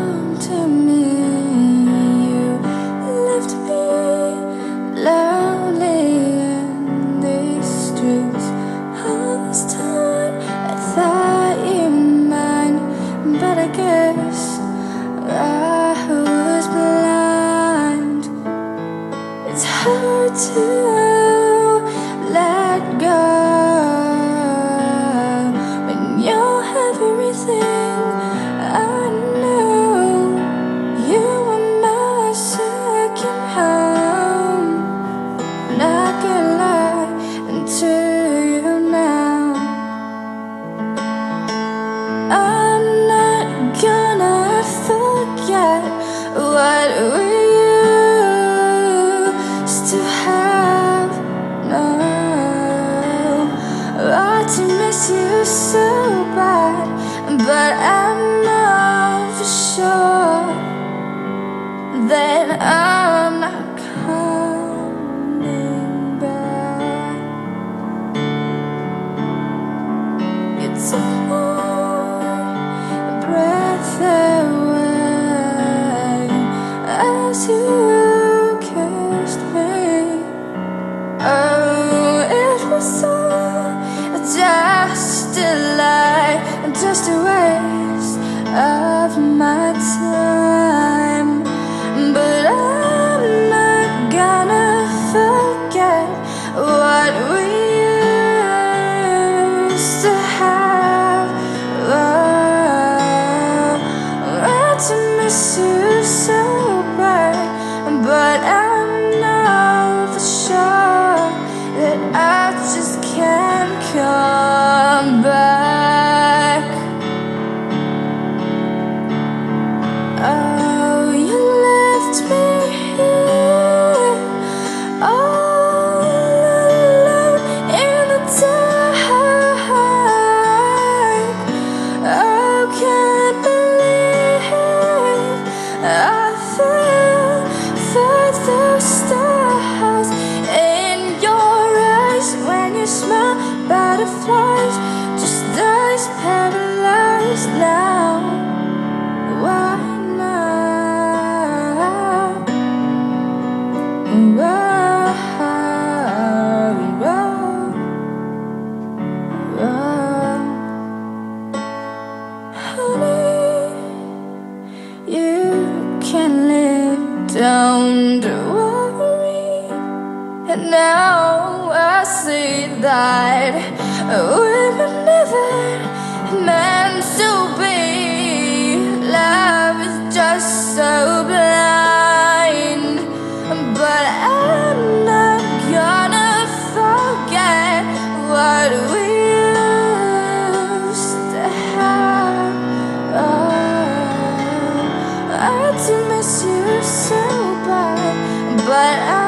come to me. You left me lonely in these streets. All this time I thought you were mine, but I guess I was blind. It's hard to let go when you have everything. I know you were my second home. Not gonna lie to you now. I'm not gonna forget what we used to have. No, I do miss you so bad, but I know for sure that I'm not coming back. You took my breath away as you kissed me. Oh, it was all just a lie, just a waste of my time. But I'm not gonna forget what we used to have. Oh, I to miss you so bad, but I know for sure that I just can't come back. Oh, you left me here all alone in the dark. Oh, can't believe I fell for those stars in your eyes when you smile. Butterflies, just eyes paralyzed now. Why now? Whoa, whoa, whoa. Honey, you can live, don't worry. And now I see that we were never meant to be. Love is just so blind, but I'm not gonna forget what we used to have. Oh, I do miss you so bad, but